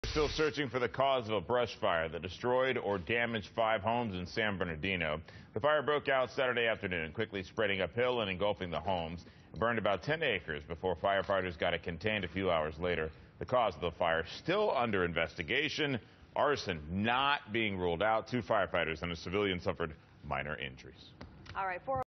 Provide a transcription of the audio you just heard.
Still searching for the cause of a brush fire that destroyed or damaged 5 homes in San Bernardino. The fire broke out Saturday afternoon, quickly spreading uphill and engulfing the homes. It burned about 10 acres before firefighters got it contained a few hours later. The cause of the fire still under investigation. Arson not being ruled out. 2 firefighters and a civilian suffered minor injuries. All right.